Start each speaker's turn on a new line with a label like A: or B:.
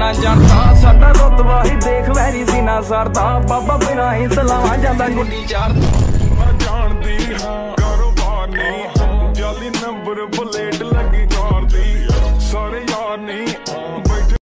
A: ना जानता साडा रुतबा ही देख वैरी सी ना सरदा बाबा बिना ही सलावा जांदा गुड्डी चार जानदी हां कारोबार नहीं जाली नंबर प्लेट लगी कार दी सारे यार नहीं